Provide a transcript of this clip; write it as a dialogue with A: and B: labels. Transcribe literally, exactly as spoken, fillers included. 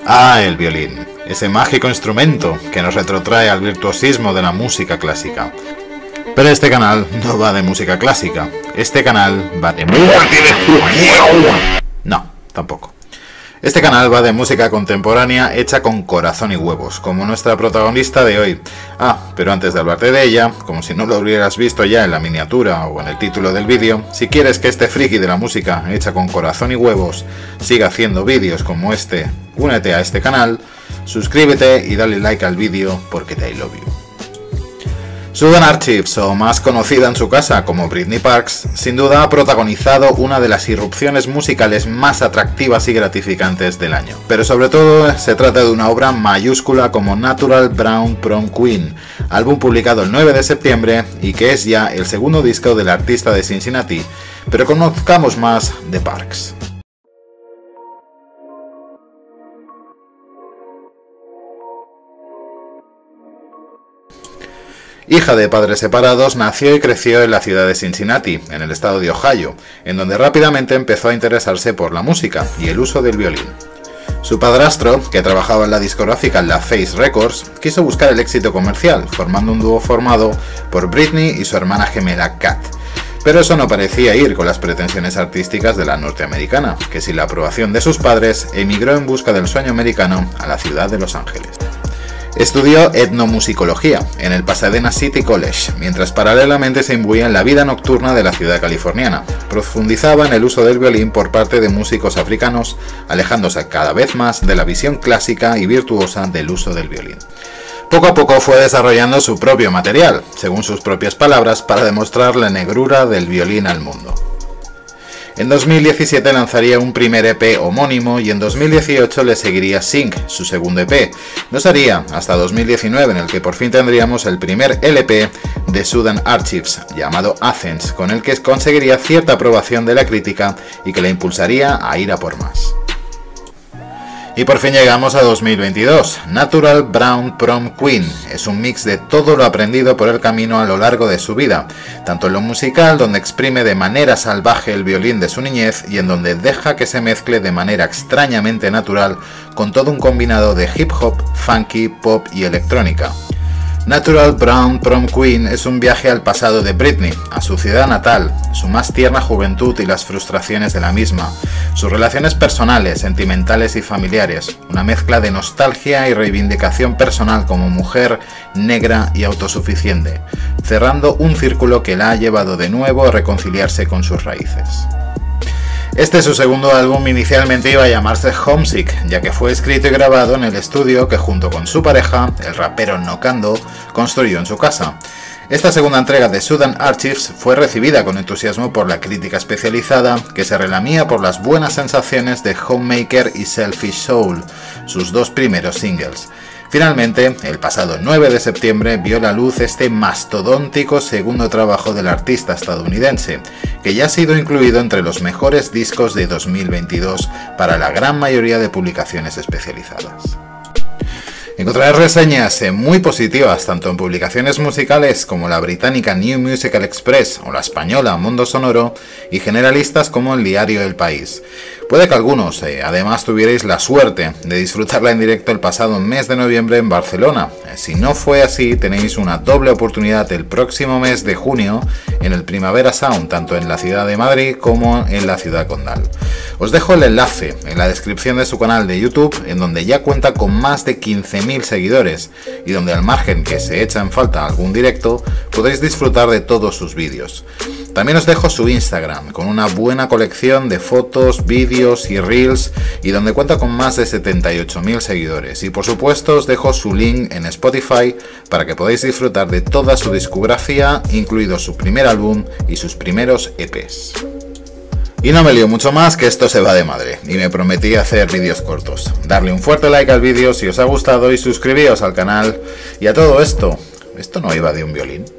A: Ah, el violín, ese mágico instrumento que nos retrotrae al virtuosismo de la música clásica. Pero este canal no va de música clásica, este canal va de muerte y destrucción. No, tampoco. Este canal va de música contemporánea hecha con corazón y huevos, como nuestra protagonista de hoy. Ah, pero antes de hablarte de ella, como si no lo hubieras visto ya en la miniatura o en el título del vídeo, si quieres que este friki de la música hecha con corazón y huevos siga haciendo vídeos como este, únete a este canal, suscríbete y dale like al vídeo porque te I love you. Sudan Archives, o más conocida en su casa como Britney Parks, sin duda ha protagonizado una de las irrupciones musicales más atractivas y gratificantes del año. Pero sobre todo se trata de una obra mayúscula como Natural Brown Prom Queen, álbum publicado el nueve de septiembre y que es ya el segundo disco del artista de Cincinnati, pero conozcamos más de Parks. Hija de padres separados, nació y creció en la ciudad de Cincinnati, en el estado de Ohio, en donde rápidamente empezó a interesarse por la música y el uso del violín. Su padrastro, que trabajaba en la discográfica La Face Records, quiso buscar el éxito comercial, formando un dúo formado por Britney y su hermana gemela Kat. Pero eso no parecía ir con las pretensiones artísticas de la norteamericana, que sin la aprobación de sus padres, emigró en busca del sueño americano a la ciudad de Los Ángeles. Estudió etnomusicología en el Pasadena City College, mientras paralelamente se imbuía en la vida nocturna de la ciudad californiana. Profundizaba en el uso del violín por parte de músicos africanos, alejándose cada vez más de la visión clásica y virtuosa del uso del violín. Poco a poco fue desarrollando su propio material, según sus propias palabras, para demostrar la negrura del violín al mundo. En dos mil diecisiete lanzaría un primer E P homónimo y en dos mil dieciocho le seguiría Sync, su segundo E P. No sería hasta dos mil diecinueve en el que por fin tendríamos el primer L P de Sudan Archives, llamado Athens, con el que conseguiría cierta aprobación de la crítica y que le impulsaría a ir a por más. Y por fin llegamos a dos mil veintidós. Natural Brown Prom Queen es un mix de todo lo aprendido por el camino a lo largo de su vida, tanto en lo musical, donde exprime de manera salvaje el violín de su niñez, y en donde deja que se mezcle de manera extrañamente natural con todo un combinado de hip hop, funky, pop y electrónica. Natural Brown Prom Queen es un viaje al pasado de Britney, a su ciudad natal, su más tierna juventud y las frustraciones de la misma, sus relaciones personales, sentimentales y familiares, una mezcla de nostalgia y reivindicación personal como mujer negra y autosuficiente, cerrando un círculo que la ha llevado de nuevo a reconciliarse con sus raíces. Este su segundo álbum inicialmente iba a llamarse Homesick, ya que fue escrito y grabado en el estudio que junto con su pareja, el rapero Nokando, construyó en su casa. Esta segunda entrega de Sudan Archives fue recibida con entusiasmo por la crítica especializada, que se relamía por las buenas sensaciones de Homemaker y Selfish Soul, sus dos primeros singles. Finalmente, el pasado nueve de septiembre vio la luz este mastodóntico segundo trabajo del artista estadounidense, que ya ha sido incluido entre los mejores discos de dos mil veintidós para la gran mayoría de publicaciones especializadas. Encontrarás reseñas muy positivas tanto en publicaciones musicales como la británica New Musical Express o la española Mundo Sonoro, y generalistas como el diario El País. Puede que algunos, eh, además, tuvierais la suerte de disfrutarla en directo el pasado mes de noviembre en Barcelona. Si no fue así, tenéis una doble oportunidad el próximo mes de junio en el Primavera Sound, tanto en la ciudad de Madrid como en la ciudad condal. Os dejo el enlace en la descripción de su canal de YouTube, en donde ya cuenta con más de quince mil seguidores y donde, al margen que se echa en falta algún directo, podréis disfrutar de todos sus vídeos. También os dejo su Instagram, con una buena colección de fotos, vídeos y reels, y donde cuenta con más de setenta y ocho mil seguidores. Y por supuesto os dejo su link en Spotify para que podáis disfrutar de toda su discografía, incluido su primer álbum y sus primeros E Pes. Y no me lío mucho más, que esto se va de madre, y me prometí hacer vídeos cortos. Darle un fuerte like al vídeo si os ha gustado y suscribíos al canal. Y a todo esto, ¿esto no iba de un violín?